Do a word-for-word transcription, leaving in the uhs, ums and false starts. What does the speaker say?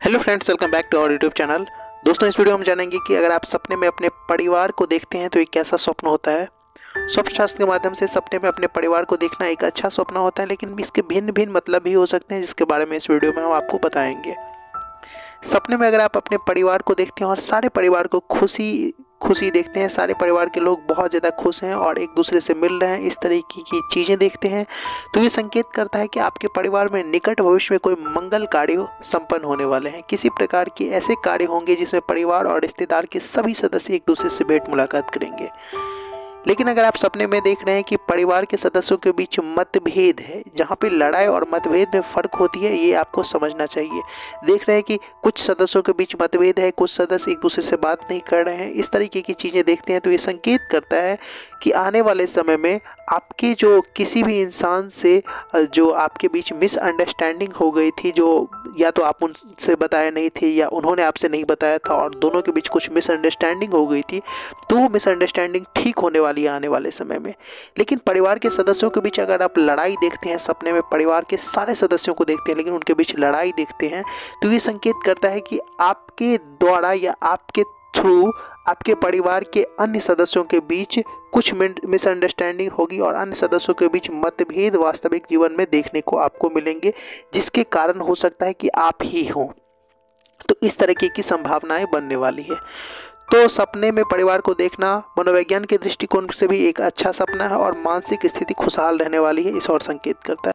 Hello friends, welcome back to our YouTube channel. दोस्तों, इस video में हम जानेंगे कि अगर आप सपने में अपने परिवार को देखते हैं तो ये कैसा स्वप्न होता है। स्वप्न शास्त्र के माध्यम से सपने में अपने परिवार को देखना एक अच्छा स्वप्न होता है, लेकिन इसके भिन्न भिन्न मतलब भी हो सकते हैं, जिसके बारे में इस वीडियो में हम आपको बताएंगे। सपने में अगर आप अपने परिवार को देखते हैं और सारे परिवार को खुशी खुशी देखते हैं, सारे परिवार के लोग बहुत ज़्यादा खुश हैं और एक दूसरे से मिल रहे हैं, इस तरीके की चीज़ें देखते हैं, तो ये संकेत करता है कि आपके परिवार में निकट भविष्य में कोई मंगल कार्य संपन्न होने वाले हैं। किसी प्रकार के ऐसे कार्य होंगे जिसमें परिवार और रिश्तेदार के सभी सदस्य एक दूसरे से भेंट मुलाकात करेंगे। लेकिन अगर आप सपने में देख रहे हैं कि परिवार के सदस्यों के बीच मतभेद है, जहाँ पे लड़ाई और मतभेद में फ़र्क होती है, ये आपको समझना चाहिए। देख रहे हैं कि कुछ सदस्यों के बीच मतभेद है, कुछ सदस्य एक दूसरे से बात नहीं कर रहे हैं, इस तरीके की चीज़ें देखते हैं, तो ये संकेत करता है कि आने वाले समय में आपके जो किसी भी इंसान से जो आपके बीच मिसअंडरस्टैंडिंग हो गई थी, जो या तो आप उनसे बताया नहीं थे या उन्होंने आपसे नहीं बताया था और दोनों के बीच कुछ मिसअंडरस्टैंडिंग हो गई थी, तो वो मिसअंडरस्टैंडिंग ठीक होने वाली है आने वाले समय में। लेकिन परिवार के सदस्यों के बीच अगर आप लड़ाई देखते हैं, सपने में परिवार के सारे सदस्यों को देखते हैं लेकिन उनके बीच लड़ाई देखते हैं, तो ये संकेत करता है कि आपके द्वारा या आपके थ्रू आपके परिवार के अन्य सदस्यों के बीच कुछ मिसअंडरस्टैंडिंग होगी और अन्य सदस्यों के बीच मतभेद वास्तविक जीवन में देखने को आपको मिलेंगे, जिसके कारण हो सकता है कि आप ही हों। तो इस तरीके की संभावनाएं बनने वाली है। तो सपने में परिवार को देखना मनोविज्ञान के दृष्टिकोण से भी एक अच्छा सपना है और मानसिक स्थिति खुशहाल रहने वाली है, इस और संकेत करता है।